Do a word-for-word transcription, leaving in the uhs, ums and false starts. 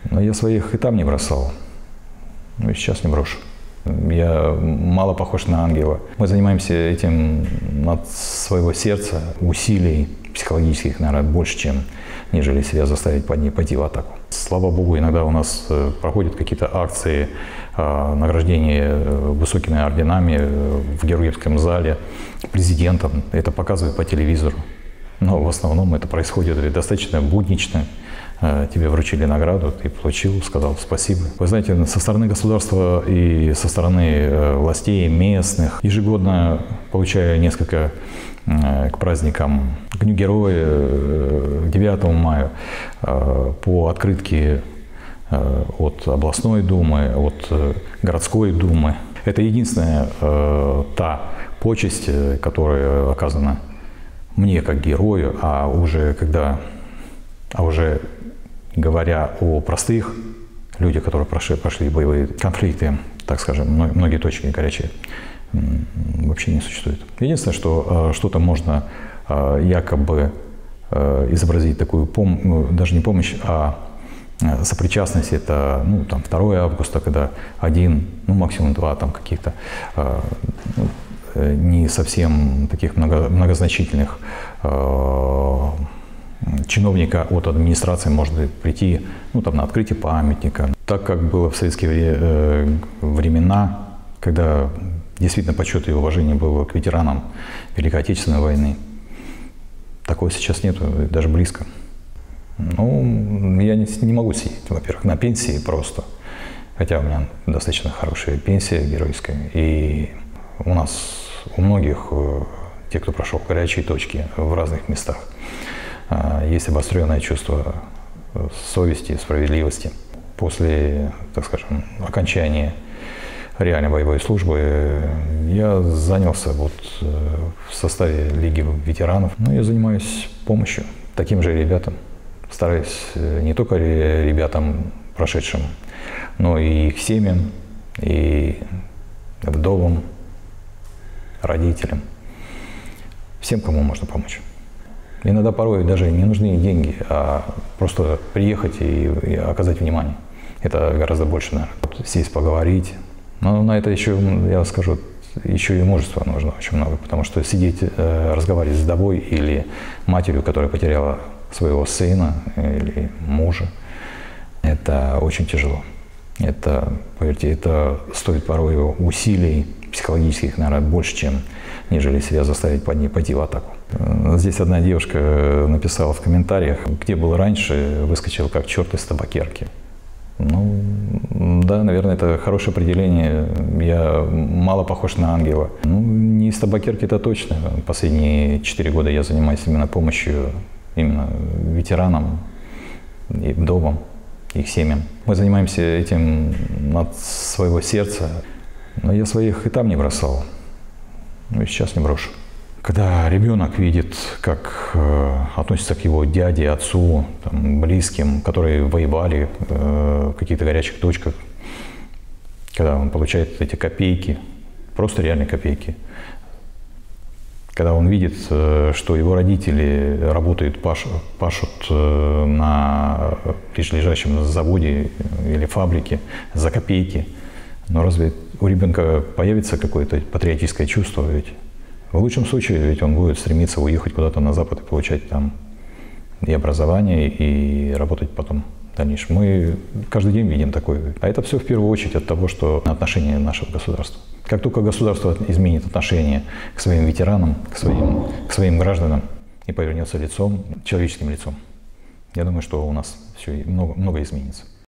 Но я своих и там не бросал, ну и сейчас не брошу. Я мало похож на ангела. Мы занимаемся этим от своего сердца, усилий психологических, наверное, больше, чем нежели себя заставить под ней пойти в атаку. Слава Богу, иногда у нас проходят какие-то акции награждения высокими орденами в Георгиевском зале президентом. Это показывают по телевизору. Но в основном это происходит достаточно буднично. Тебе вручили награду, ты получил, сказал спасибо. Вы знаете, со стороны государства и со стороны властей местных ежегодно получаю несколько к праздникам, к Дню Героя, к девятому мая, по открытке от областной думы, от городской думы. Это единственная та почесть, которая оказана мне как герою, а уже когда, а уже говоря о простых людях, которые прошли, прошли боевые конфликты, так скажем, многие точки горячие, вообще не существует. Единственное, что что-то можно якобы изобразить такую, пом даже не помощь, а сопричастность, это ну, там, второе августа, когда один, ну максимум два там каких-то ну, не совсем таких много, многозначительных э, чиновника от администрации может прийти ну, там, на открытие памятника. Так как было в советские э, времена, когда действительно почет и уважение было к ветеранам Великой Отечественной войны, такого сейчас нету, даже близко. Ну, я не, не могу сидеть, во-первых, на пенсии просто, хотя у меня достаточно хорошая пенсия геройская, и у нас у многих, те, кто прошел горячие точки в разных местах, есть обостренное чувство совести, справедливости. После, так скажем, окончания реальной боевой службы я занялся вот в составе Лиги ветеранов. Ну, я занимаюсь помощью таким же ребятам. Стараюсь не только ребятам прошедшим, но и их семьям, и вдовам, родителям, всем, кому можно помочь. Иногда порой даже не нужны деньги, а просто приехать и, и оказать внимание. Это гораздо больше, наверное. Сесть, поговорить. Но на это еще, я скажу, еще и мужества нужно очень много, потому что сидеть, разговаривать с вдовой или матерью, которая потеряла своего сына или мужа, это очень тяжело. Это, поверьте, это стоит порой усилий психологических, наверное, больше, чем нежели себя заставить под ней пойти в атаку. Здесь одна девушка написала в комментариях, где был раньше, выскочил как черт из табакерки. Ну, да, наверное, это хорошее определение. Я мало похож на ангела. Ну, не из табакерки, это точно. Последние четыре года я занимаюсь именно помощью именно ветеранам и вдовам, их семьям. Мы занимаемся этим от своего сердца, но я своих и там не бросал, ну и сейчас не брошу. Когда ребенок видит, как э, относятся к его дяде, отцу, там, близким, которые воевали э, в каких-то горячих точках, когда он получает эти копейки, просто реальные копейки, когда он видит, э, что его родители работают, паш, пашут э, на ближайшем заводе или фабрике за копейки, но разве у ребенка появится какое-то патриотическое чувство? Ведь в лучшем случае ведь он будет стремиться уехать куда-то на Запад и получать там и образование, и работать потом в дальнейшем. Мы каждый день видим такое. А это все в первую очередь от того, что отношение нашего государства. Как только государство изменит отношение к своим ветеранам, к своим, к своим гражданам и повернется лицом, человеческим лицом, я думаю, что у нас все много, много изменится.